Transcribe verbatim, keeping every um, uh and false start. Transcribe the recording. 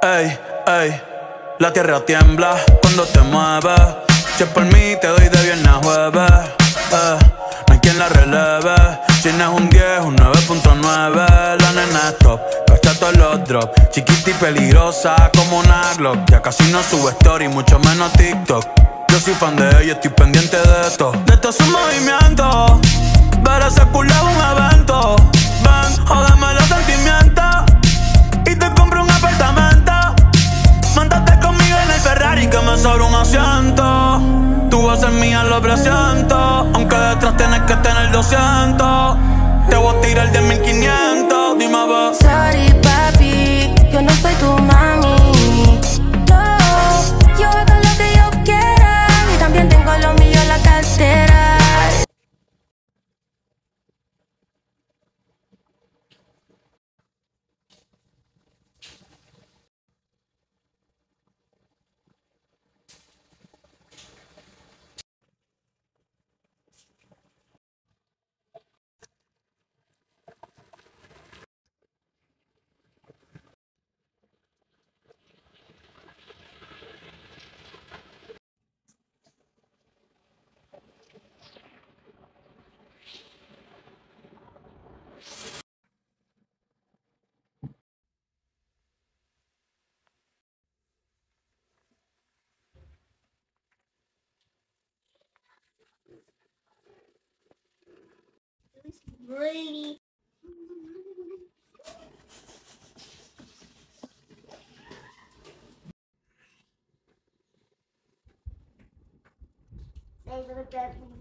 Ey, ey, la tierra tiembla cuando te mueves. Si es por mí te doy de viernes a jueves. Eh, no hay quien la releve. Si no es un diez, un nueve punto nueve. La nena es top, cacha todos los drops. Chiquita y peligrosa como una Glock. Ya casi no sube story, mucho menos TikTok. Yo soy fan de ella, estoy pendiente de esto. De todos sus movimientos. Ver ese culo es un evento. Ven, jódeme los sentimientos y te compro un apartamento. Montate conmigo en el Ferrari que me sobra un asiento. Tú vas a ser mía, lo presiento. Aunque detrás tienes que tener doscientos. Te voy a tirar de mil quinientos. Dime a ver. Sorry papi, yo no soy tu mami. No, yo hago lo que yo quiera y también tengo lo mío en la cartera. Really? They look at